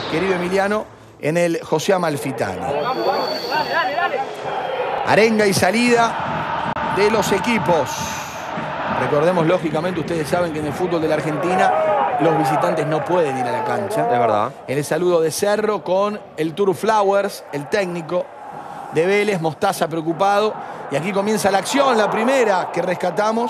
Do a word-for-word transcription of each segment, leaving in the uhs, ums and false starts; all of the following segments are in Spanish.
querido Emiliano, en el José Amalfitani. Arenga y salida de los equipos. Recordemos, lógicamente, ustedes saben que en el fútbol de la Argentina los visitantes no pueden ir a la cancha. Es verdad. En el saludo de Cerro con el Turu Flowers, el técnico de Vélez, Mostaza preocupado. Y aquí comienza la acción, la primera que rescatamos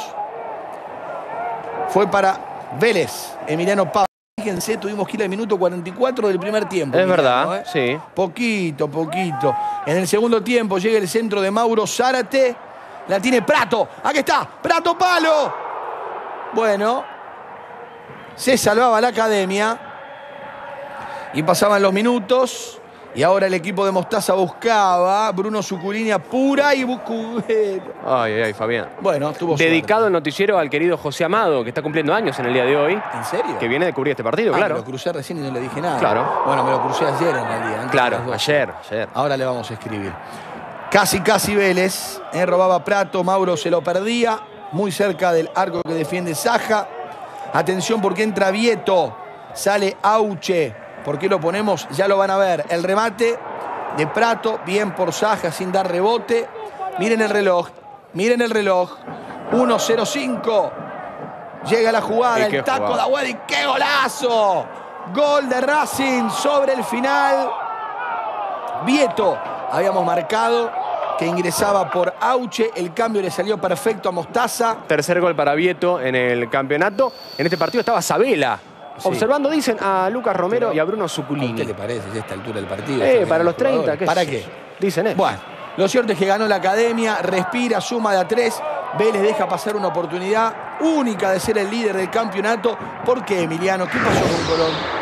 fue para Vélez, Emiliano Pablo. Fíjense, tuvimos que ir al minuto cuarenta y cuatro del primer tiempo. Es Emiliano, verdad, ¿eh? sí. Poquito, poquito. En el segundo tiempo llega el centro de Mauro Zárate. La tiene Prato. Aquí está. Prato palo. Bueno. Se salvaba la academia. Y pasaban los minutos. Y ahora el equipo de Mostaza buscaba. Bruno Suculini pura y Bucubero. Ay, ay, ay, Fabián. Bueno, tuvo Dedicado suerte. el noticiero al querido José Amado, que está cumpliendo años en el día de hoy. ¿En serio? Que viene de cubrir este partido, Ah, claro. me lo crucé recién y no le dije nada. Claro. Bueno, me lo crucé ayer en realidad. antes de Claro, las doce. ayer, ayer. Ahora le vamos a escribir. Casi, casi Vélez. Eh, robaba Prato, Mauro se lo perdía. Muy cerca del arco que defiende Saja. Atención porque entra Vieto. Sale Auche. ¿Por qué lo ponemos? Ya lo van a ver. El remate de Prato. Bien por Saja sin dar rebote. Miren el reloj. Miren el reloj. uno cero cinco. Llega la jugada. El taco jugada. de Agüed. ¡Y qué golazo! Gol de Racing sobre el final. Vieto. Habíamos marcado que ingresaba por Auche. El cambio le salió perfecto a Mostaza. Tercer gol para Vieto en el campeonato. En este partido estaba Sabela. Sí. Observando, dicen, a Lucas Romero Pero, y a Bruno ¿A Suculini. usted le parece a esta altura del partido? Eh, Están para bien los treinta, jugadores. ¿qué ¿Para sé qué? yo? Dicen eso. Bueno, lo cierto es que ganó la academia, respira, suma de a tres. Vélez deja pasar una oportunidad única de ser el líder del campeonato. ¿Por qué, Emiliano? ¿Qué pasó con Colón?